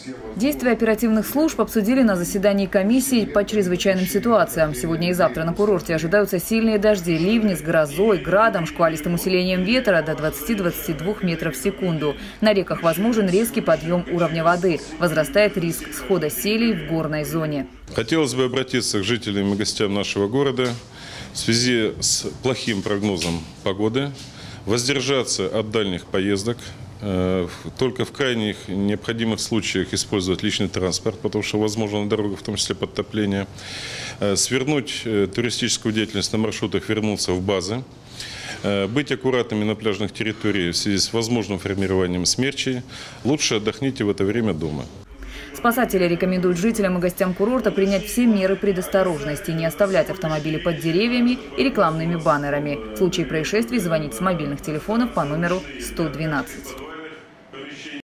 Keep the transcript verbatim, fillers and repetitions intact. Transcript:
Действия оперативных служб обсудили на заседании комиссии по чрезвычайным ситуациям. Сегодня и завтра на курорте ожидаются сильные дожди, ливни с грозой, градом, шквалистым усилением ветра до двадцати-двадцати двух метров в секунду. На реках возможен резкий подъем уровня воды. Возрастает риск схода селей в горной зоне. Хотелось бы обратиться к жителям и гостям нашего города в связи с плохим прогнозом погоды, воздержаться от дальних поездок, только в крайних необходимых случаях использовать личный транспорт, потому что возможно на дорогах в том числе подтопление, свернуть туристическую деятельность на маршрутах, вернуться в базы, быть аккуратными на пляжных территориях в связи с возможным формированием смерчей. Лучше отдохните в это время дома. Спасатели рекомендуют жителям и гостям курорта принять все меры предосторожности, не оставлять автомобили под деревьями и рекламными баннерами. В случае происшествий звонить с мобильных телефонов по номеру сто двенадцать.